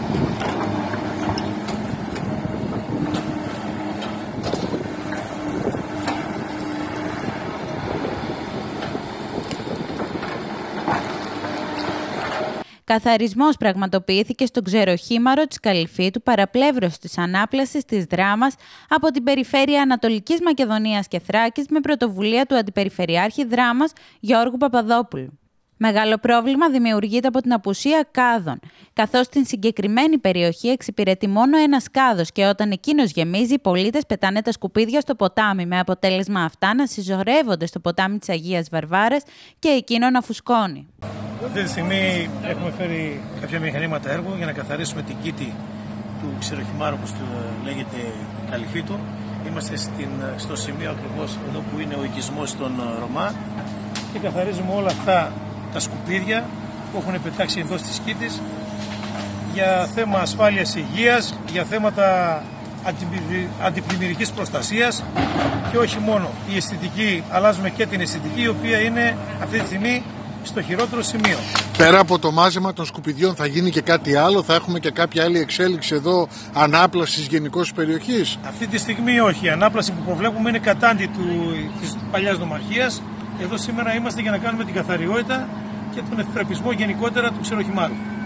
Καθαρισμός πραγματοποιήθηκε στο ξεροχήμαρο της Καλυφίτου, παραπλεύρωση της ανάπλασης της Δράμας από την περιφέρεια Ανατολικής Μακεδονίας και Θράκης με πρωτοβουλία του Αντιπεριφερειάρχη Δράμας Γιώργου Παπαδόπουλου. Μεγάλο πρόβλημα δημιουργείται από την απουσία κάδων, καθώς στην συγκεκριμένη περιοχή εξυπηρετεί μόνο ένας κάδος και όταν εκείνος γεμίζει, οι πολίτες πετάνε τα σκουπίδια στο ποτάμι, με αποτέλεσμα αυτά να συσσωρεύονται στο ποτάμι της Αγίας Βαρβάρας και εκείνο να φουσκώνει. Αυτή τη στιγμή έχουμε φέρει κάποια μηχανήματα έργου για να καθαρίσουμε την κήτη του ξεροχυμάρου, όπως λέγεται, Καλυφίτου. Είμαστε στο σημείο ακριβώς εδώ που είναι ο οικισμός των Ρωμά και καθαρίζουμε όλα αυτά τα σκουπίδια που έχουν πετάξει εδώ στις κήτες για θέμα ασφάλειας υγείας, για θέματα αντιπλημμυρικής προστασίας και όχι μόνο. Η αισθητική, αλλάζουμε και την αισθητική, η οποία είναι αυτή τη στιγμή στο χειρότερο σημείο. Πέρα από το μάζεμα των σκουπιδιών θα γίνει και κάτι άλλο, θα έχουμε και κάποια άλλη εξέλιξη εδώ, ανάπλασης γενικώς της περιοχής? Αυτή τη στιγμή όχι. Η ανάπλαση που προβλέπουμε είναι κατάντη της παλιάς νομαρχίας. Εδώ σήμερα είμαστε για να κάνουμε την καθαριότητα και τον ευθραπισμό γενικότερα του ξεροχυμάρου.